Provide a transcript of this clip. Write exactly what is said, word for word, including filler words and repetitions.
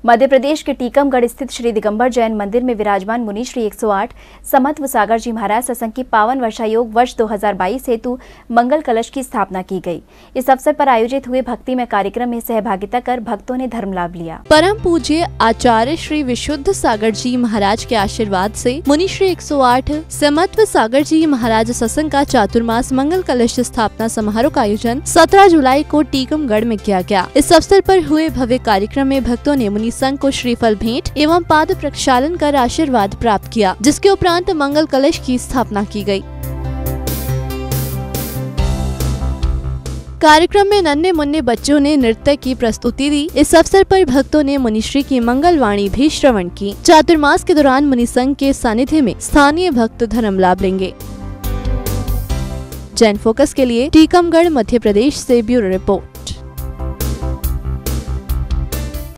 मध्य प्रदेश के टीकमगढ़ स्थित श्री दिगंबर जैन मंदिर में विराजमान मुनि श्री एक सौ आठ समत्व सागर जी महाराज सत्संग की पावन वर्षायोग वर्ष दो हज़ार बाईस हेतु मंगल कलश की स्थापना की गई। इस अवसर पर आयोजित हुए भक्तिमय कार्यक्रम में सहभागिता कर भक्तों ने धर्म लाभ लिया। परम पूज्य आचार्य श्री विशुद्ध सागर जी महाराज के आशीर्वाद से मुनि श्री एक सौ आठ समत्व सागर जी महाराज सत्संग का चातुर्मास मंगल कलश स्थापना समारोह का आयोजन सत्रह जुलाई को टीकमगढ़ में किया गया। इस अवसर पर हुए भव्य कार्यक्रम में भक्तों ने मुनि संघ को श्रीफल भेंट एवं पाद प्रक्षालन कर आशीर्वाद प्राप्त किया, जिसके उपरांत मंगल कलश की स्थापना की गई। कार्यक्रम में नन्हे मुन्ने बच्चों ने नृत्य की प्रस्तुति दी। इस अवसर पर भक्तों ने मुनिश्री की मंगल वाणी भी श्रवण की। चातुर्मास के दौरान मुनि संघ के सानिध्य में स्थानीय भक्त धर्म लाभ लेंगे। जैन फोकस के लिए टीकमगढ़ मध्य प्रदेश से ब्यूरो रिपोर्ट।